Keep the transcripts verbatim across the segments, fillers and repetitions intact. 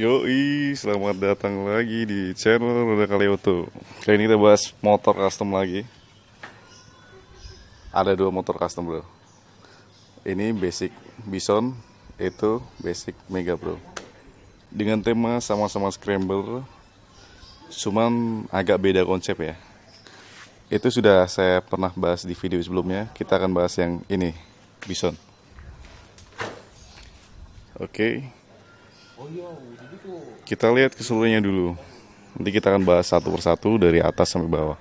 Yoi, selamat datang lagi di channel Roda Kali Auto. Kali ini kita bahas motor custom lagi. Ada dua motor custom bro. Ini basic Bison, itu basic Mega bro. Dengan tema sama-sama scrambler, cuman agak beda konsep ya. Itu sudah saya pernah bahas di video sebelumnya. Kita akan bahas yang ini, Bison. Oke. Kita lihat keseluruhannya dulu. Nanti kita akan bahas satu persatu dari atas sampai bawah.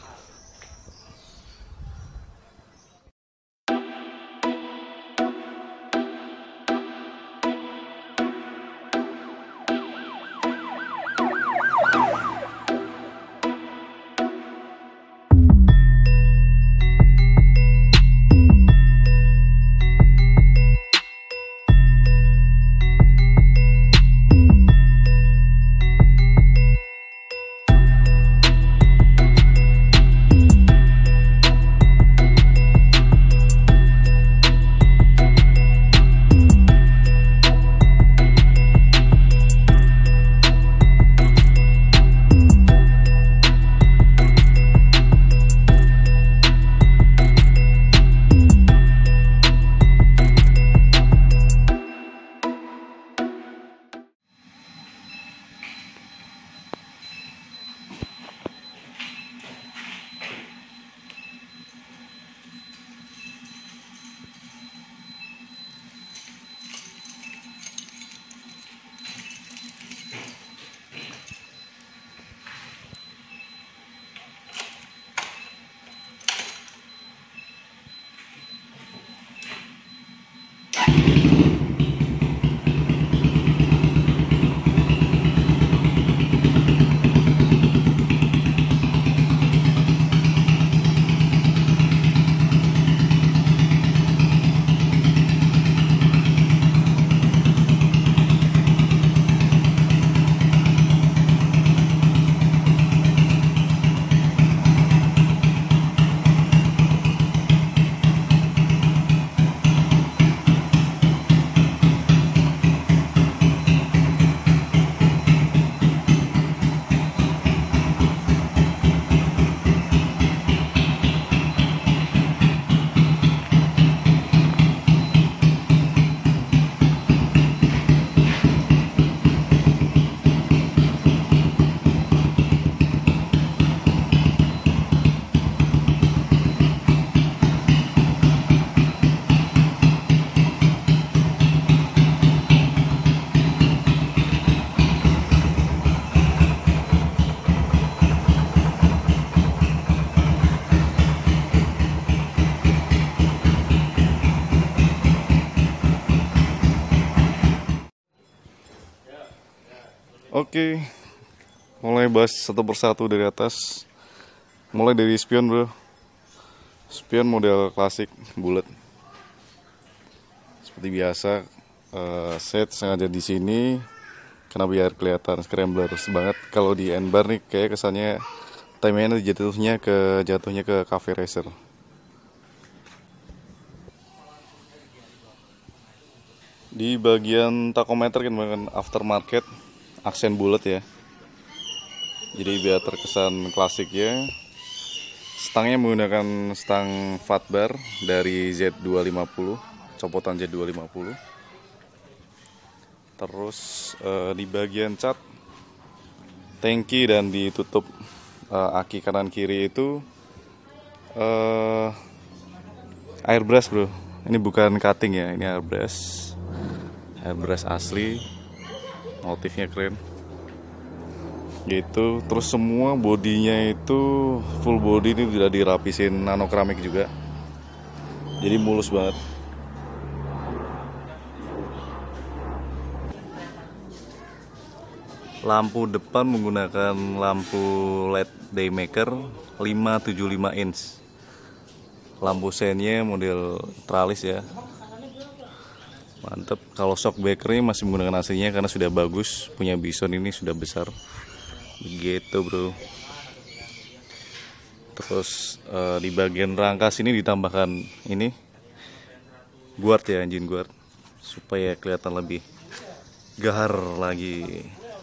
Oke, mulai bahas satu persatu dari atas. Mulai dari spion bro. Spion model klasik bulat. Seperti biasa, uh, set sengaja di sini karena biar kelihatan scrambler banget. Kalau di N-bar nih kayak kesannya timenya jatuhnya ke jatuhnya ke cafe racer. Di bagian tachometer kan bagian aftermarket aksen bulat ya, jadi biar terkesan klasik ya. Stangnya menggunakan stang fatbar dari Z dua lima nol, copotan Z dua lima nol. Terus eh, di bagian cat tangki dan ditutup eh, aki kanan kiri itu eh, airbrush bro. Ini bukan cutting ya, ini airbrush airbrush asli. Motifnya keren gitu. Terus semua bodinya itu full body, ini sudah dirapisin nano keramik juga, jadi mulus banget. Lampu depan menggunakan lampu L E D daymaker lima tujuh lima inch. Lampu sennya model tralis ya, mantep. Kalau shock breakernya masih menggunakan aslinya karena sudah bagus, punya Bison ini sudah besar begitu bro. Terus uh, di bagian rangka sini ditambahkan ini guard ya, engine guard, supaya kelihatan lebih Gahar lagi.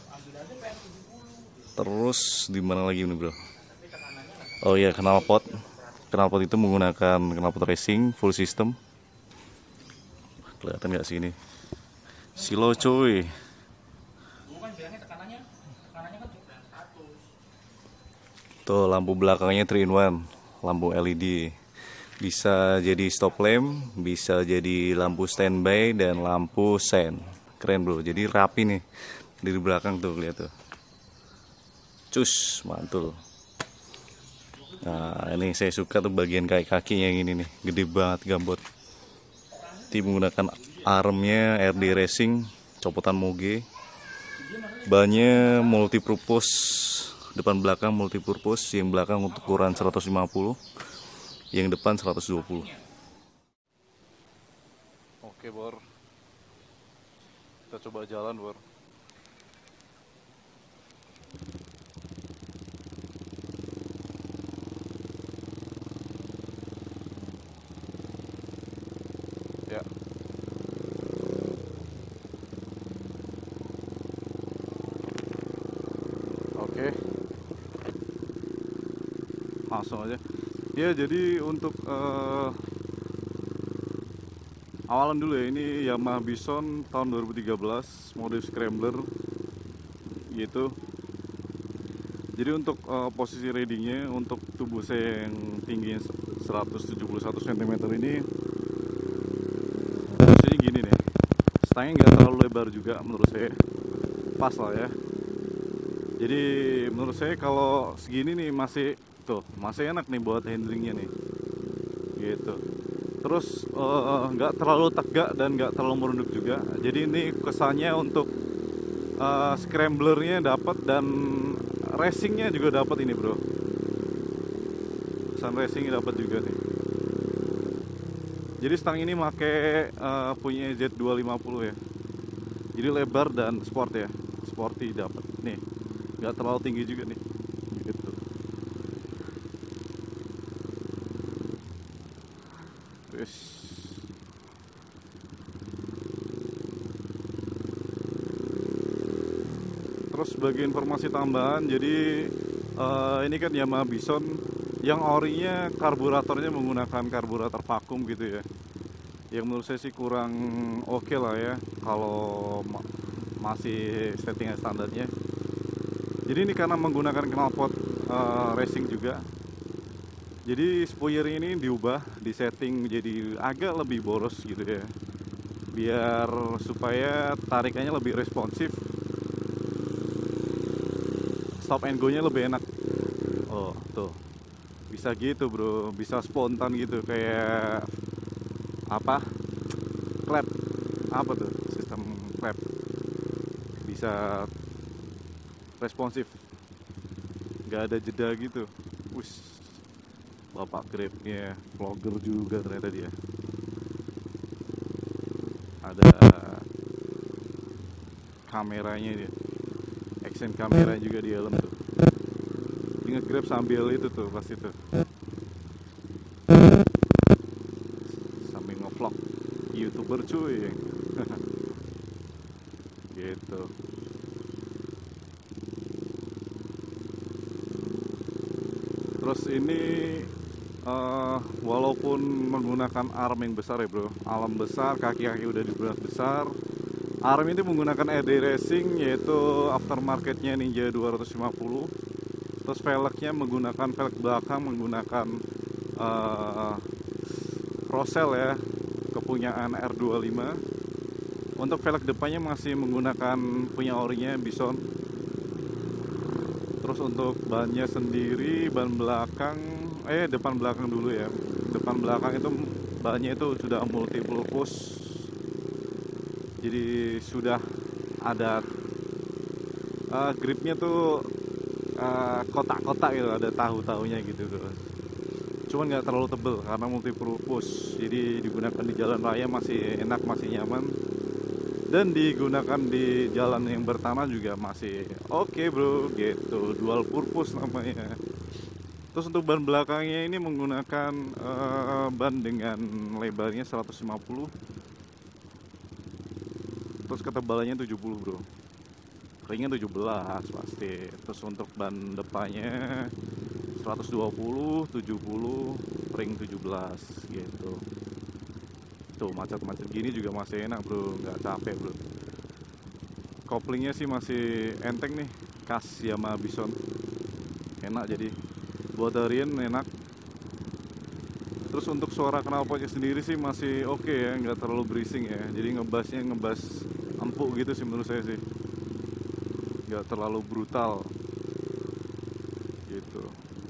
Terus di mana lagi nih bro? Oh iya, knalpot. Knalpot itu menggunakan knalpot racing full system. Kelihatan nggak sih ini? Silo cuy. Tuh lampu belakangnya three in one, lampu L E D. Bisa jadi stop lamp, bisa jadi lampu standby dan lampu sen. Keren bro, jadi rapi nih. Di belakang tuh lihat tuh. Cus, mantul. Nah ini saya suka tuh bagian kaki-kakinya yang ini nih, gede banget gambot. Ini menggunakan armnya R D Racing, copotan Moge. Bannya multipurpose, depan belakang multipurpose, yang belakang untuk ukuran seratus lima puluh, yang depan seratus dua puluh. Oke Bor, kita coba jalan Bor. Ya. Oke. Langsung aja. Ya, jadi untuk uh, awalan dulu ya, ini Yamaha Bison tahun dua ribu tiga belas, mode scrambler gitu. Jadi untuk uh, posisi readingnya, untuk tubuh saya yang tingginya seratus tujuh puluh satu sentimeter ini, posisinya gini nih, stangnya nggak terlalu lebar juga menurut saya, pas lah ya. Jadi menurut saya kalau segini nih masih tuh masih enak nih buat handlingnya nih, gitu. Terus nggak uh, terlalu tegak dan nggak terlalu merunduk juga. Jadi ini kesannya untuk uh, scramblernya dapat dan racingnya juga dapat ini bro. Kesan racingnya dapat juga nih. Jadi stang ini pakai uh, punya Z dua lima puluh ya. Jadi lebar dan sport ya, sporty dapat nih. Nggak terlalu tinggi juga nih, gitu. Terus terus sebagai informasi tambahan, jadi uh, ini kan Yamaha Bison yang orinya karburatornya menggunakan karburator vakum gitu ya. Yang menurut saya sih kurang oke okay lah ya kalau ma masih settingan standarnya. Jadi ini karena menggunakan knalpot uh, racing juga, jadi spoiler ini diubah, disetting menjadi agak lebih boros gitu ya, biar supaya tarikannya lebih responsif, stop and go nya lebih enak. Oh tuh, bisa gitu bro, bisa spontan gitu, kayak apa, clap, apa tuh, sistem clap, bisa responsif, nggak ada jeda gitu. Wus, bapak grabnya vlogger juga ternyata dia. Ada kameranya dia, action kamera juga di dalam tuh. Dia nge-grab sambil itu tuh pasti tuh, sambil nge-vlog, YouTuber cuy. Gitu. Terus ini uh, walaupun menggunakan arm yang besar ya bro, alam besar, kaki-kaki udah dibuat besar, arm ini menggunakan R D Racing, yaitu aftermarketnya Ninja dua ratus lima puluh. Terus velgnya menggunakan velg belakang menggunakan uh, Rosel ya, kepunyaan R dua puluh lima. Untuk velg depannya masih menggunakan punya orinya Bison. Terus untuk bannya sendiri, ban belakang, eh depan belakang dulu ya. Depan belakang itu bannya itu sudah multipurpose. Jadi sudah ada uh, gripnya tuh uh, kotak-kotak gitu, ada tahu-tahunya gitu tuh. Cuman nggak terlalu tebel karena multipurpose. Jadi digunakan di jalan raya masih enak, masih nyaman. Dan digunakan di jalan yang bertanah juga masih oke okay bro, gitu. Dual purpose namanya. Terus untuk ban belakangnya ini menggunakan uh, ban dengan lebarnya seratus lima puluh, Terus ketebalannya tujuh puluh bro, ringnya tujuh belas pasti. Terus untuk ban depannya seratus dua puluh, tujuh puluh, ring tujuh belas gitu. Tuh macet-macet gini juga masih enak bro, nggak capek bro. Koplingnya sih masih enteng nih, khas Yamaha Bison. Enak jadi buat harian enak. Terus untuk suara knalpotnya sendiri sih masih oke okay ya, nggak terlalu berising ya. Jadi ngebasnya ngebas empuk gitu sih menurut saya sih, nggak terlalu brutal gitu.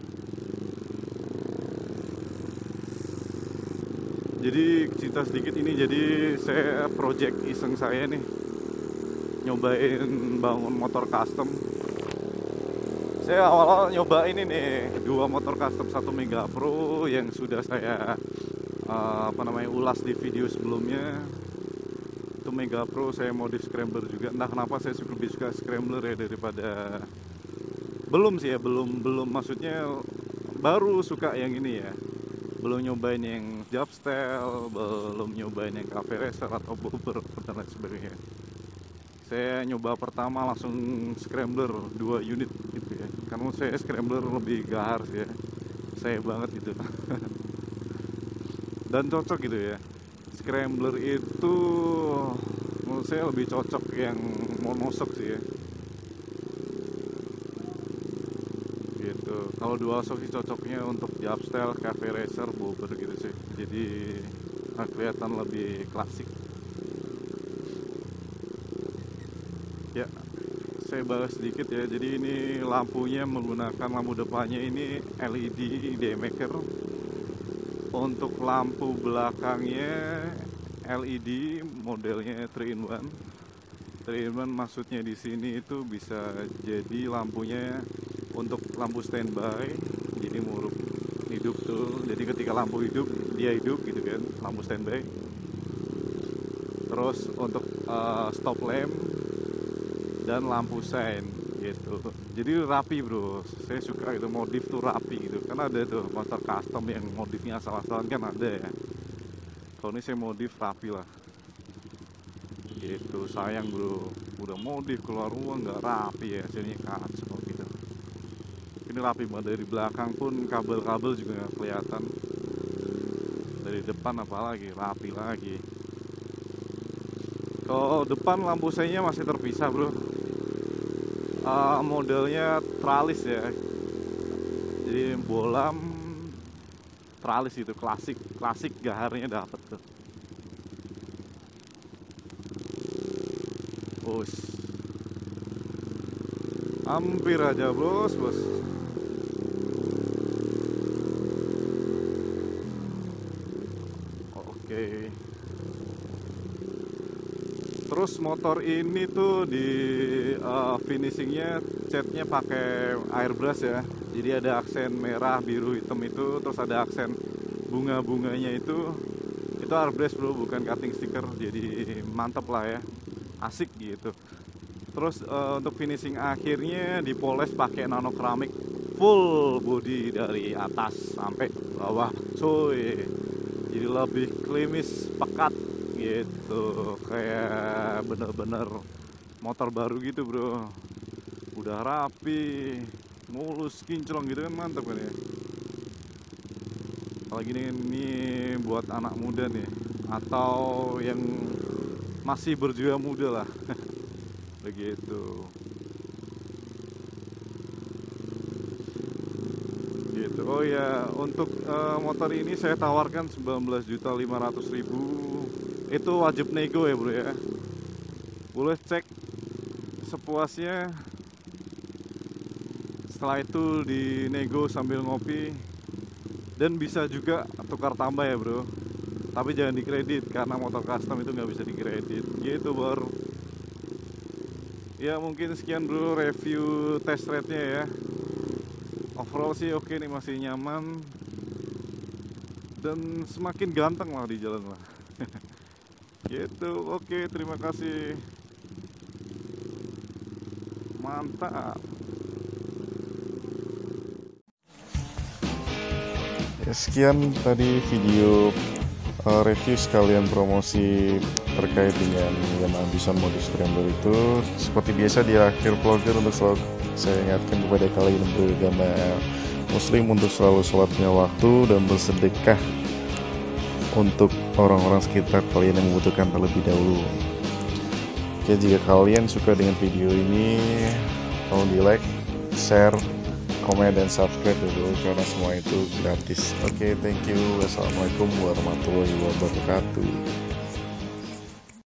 Jadi cerita sedikit ini, jadi saya project iseng saya nih, nyobain bangun motor custom. Saya awal-awal nyoba ini nih, dua motor custom, satu Mega Pro yang sudah saya uh, apa namanya ulas di video sebelumnya. Itu Mega Pro saya modif scrambler juga. Entah kenapa saya suka lebih suka scrambler ya daripada, belum sih ya, belum belum maksudnya baru suka yang ini ya. Belum nyobain yang Jabstyle, belum nyobain yang Cafe Racer atau Bobber dan lain sebagainya. Saya nyoba pertama langsung scrambler dua unit gitu ya, karena saya scrambler lebih gahar sih ya, saya banget gitu. Dan cocok gitu ya, scrambler itu menurut saya lebih cocok yang monoshock sih ya gitu. Kalau dual shock sih cocoknya untuk Jabstyle, Cafe Racer, Bobber gitu sih, jadi nah, kelihatan lebih klasik. Ya, saya bahas sedikit ya. Jadi ini lampunya menggunakan lampu depannya ini L E D D-maker. Untuk lampu belakangnya L E D modelnya three in one. three in one maksudnya di sini itu bisa jadi lampunya untuk lampu standby. Jadi murup hidup tuh. Jadi ketika lampu hidup dia hidup gitu kan, lampu standby. Terus untuk uh, stop lamp dan lampu sein gitu. Jadi rapi bro, saya suka itu modif tuh rapi gitu. Kan ada tuh motor custom yang modifnya asal-asalan kan ada ya. Kalau ini saya modif rapi lah gitu. Sayang bro, udah modif keluar uang nggak rapi ya, hasilnya kacau gitu. Ini rapi banget, dari belakang pun kabel-kabel juga nggak kelihatan, dari depan apalagi rapi lagi. Kalau depan lampu seinnya masih terpisah bro. Uh, modelnya tralis ya, jadi bolam tralis itu klasik, klasik gaharnya dapet tuh. Bos, hampir aja bos, bos. Oke. Terus motor ini tuh di uh, finishingnya catnya pakai airbrush ya. Jadi ada aksen merah, biru, hitam itu, terus ada aksen bunga-bunganya itu. Itu airbrush bro, bukan cutting sticker. Jadi mantep lah ya, asik gitu. Terus uh, untuk finishing akhirnya dipoles pakai nano keramik full body dari atas sampai bawah, cuy. Jadi lebih klimis, pekat gitu, kayak bener-bener motor baru gitu bro. Udah rapi, mulus, kinclong gitu kan, mantap kan ya. Kalau gini ini buat anak muda nih, atau yang masih berjiwa muda lah. Begitu gitu. Oh ya, untuk uh, motor ini saya tawarkan sembilan belas juta lima ratus ribu. Itu wajib nego ya bro ya. Boleh cek sepuasnya. Setelah itu dinego sambil ngopi. Dan bisa juga tukar tambah ya bro. Tapi jangan dikredit, karena motor custom itu nggak bisa dikredit. Gitu bro. Ya mungkin sekian bro review test ride-nya ya. Overall sih oke nih, masih nyaman. Dan semakin ganteng lah di jalan lah. Gitu, oke, terima kasih. Mantap. Ya, sekian tadi video uh, review sekalian promosi terkait dengan Yamaha Bison mode scrambler itu, seperti biasa di akhir vlogger untuk selalu saya ingatkan kepada kalian beragama muslim untuk selalu sholat lima waktu dan bersedekah untuk orang-orang sekitar kalian yang membutuhkan terlebih dahulu. Oke, jika kalian suka dengan video ini, tolong di like, share, komen, dan subscribe dulu karena semua itu gratis. Oke, thank you. Wassalamualaikum warahmatullahi wabarakatuh.